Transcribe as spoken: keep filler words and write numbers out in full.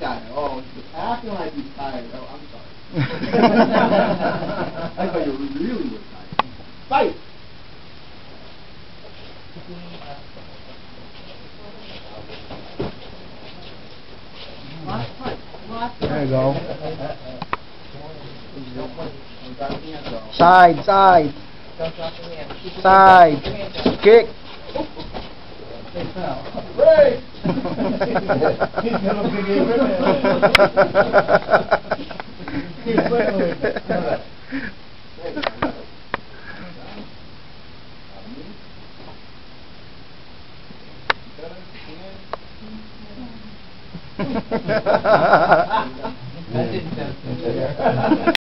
got it. Oh, he's acting like he's tired. Oh, I'm sorry. I thought you really were tired. Fight! There you go. Side, side. Side. Kick. Break! That didn't sound sincere.